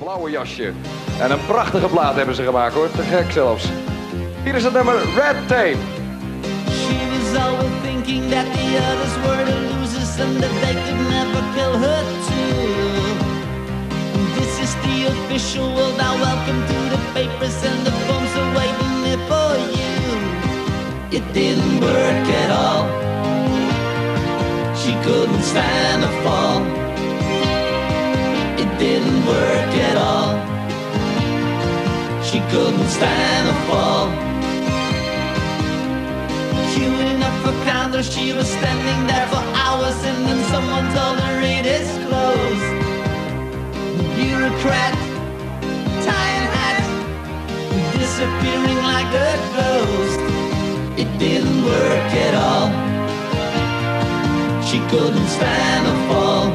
blauwe jasje. En een prachtige plaat hebben ze gemaakt hoor, te gek zelfs. Hier is het nummer Red Tape. She was always thinking that the others were the losers and that they could never kill her too. This is the official world, now welcome to the papers and the phones are waiting there for you. It didn't work at all. She couldn't stand a fall. It didn't work at all. She couldn't stand a fall. Queuing up for counter, she was standing there for hours and then someone told her it is closed. Bureaucrat, tying hat, disappearing like a ghost. It didn't work at all. She couldn't stand a fall.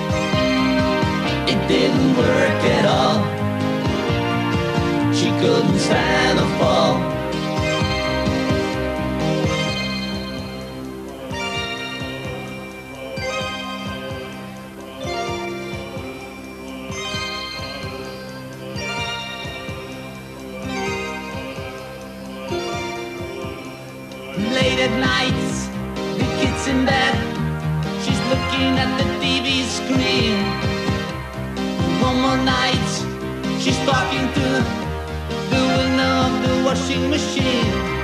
It didn't work at all. She couldn't stand a fall. Late at nights, the kid's in bed. She's looking at the TV screen. One more night, she's talking to the window of the washing machine.